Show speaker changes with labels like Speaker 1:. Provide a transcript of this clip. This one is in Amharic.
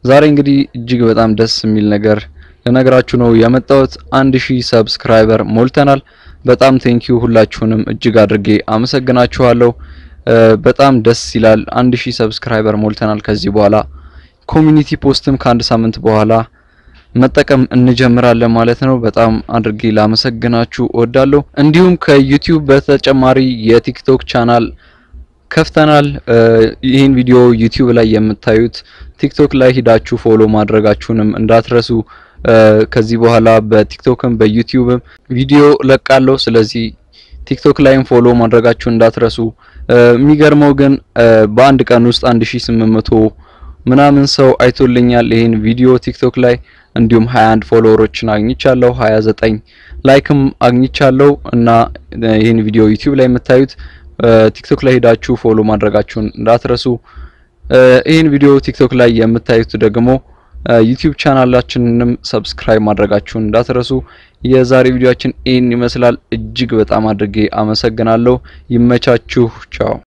Speaker 1: ዛሬ እንግዲህ እጅግ በጣም ደስ የሚል ነገር ለነገራችሁ ነው የመጣሁት 1000 ሰብስክራይበር ሞልተናል በጣም ቴንኪው ሁላችሁንም እጅግ አድርጌ አመሰግናችኋለሁ በጣም ደስ ይላል 1000 ሰብስክራይበር ሞልተናል ከዚህ በኋላ ኮሚኒቲ ፖስትም ከአንድ ሳምንት በኋላ መጠቀም እንጀምራለን ማለት ነው በጣም አድርጌ ላመሰግናችሁ እወዳለሁ እንዲሁም ከዩቲዩብ በተጨማሪ የቲክቶክ ቻናል ከፍተናል ይሄን ቪዲዮ ዩቲዩብ ላይ የምታዩት ቲክቶክ ላይ ሄዳችሁ ፎሎ ማድረጋችሁንም እንዳትረሱ ከዚህ በኋላ በቲክቶክም በዩቲዩብም ቪዲዮ ለቃለሁ ስለዚህ ቲክቶክ ላይም ፎሎ ማድረጋችሁን እንዳትረሱ የሚገርመው ግን በአንድ ቀን ውስጥ 1800 ምናምን ሰው አይቶልኛል ይሄን ቪዲዮ ቲክቶክ ላይ እንዲሁም 21 ፎሎወሮችን አግኝቻለሁ 29 ላይክም አግኝቻለሁ እና ይሄን ቪዲዮ ዩቲዩብ ላይ የምታዩት ቲክቶክ ላይ ሄዳችሁ ፎሎ ማድረጋችሁን እንዳትረሱ ይሄን ቪዲዮ ቲክቶክ ላይ የምታዩት ደግሞ ዩቲዩብ ቻናላችንንም ሰብስክራይብ ማድረጋችሁን እንዳትረሱ የዛሬ ቪዲዮአችን ይሄን ይመስላል እጅግ በጣም አድርጌ አመሰግናለሁ ይመቻችሁ ቻው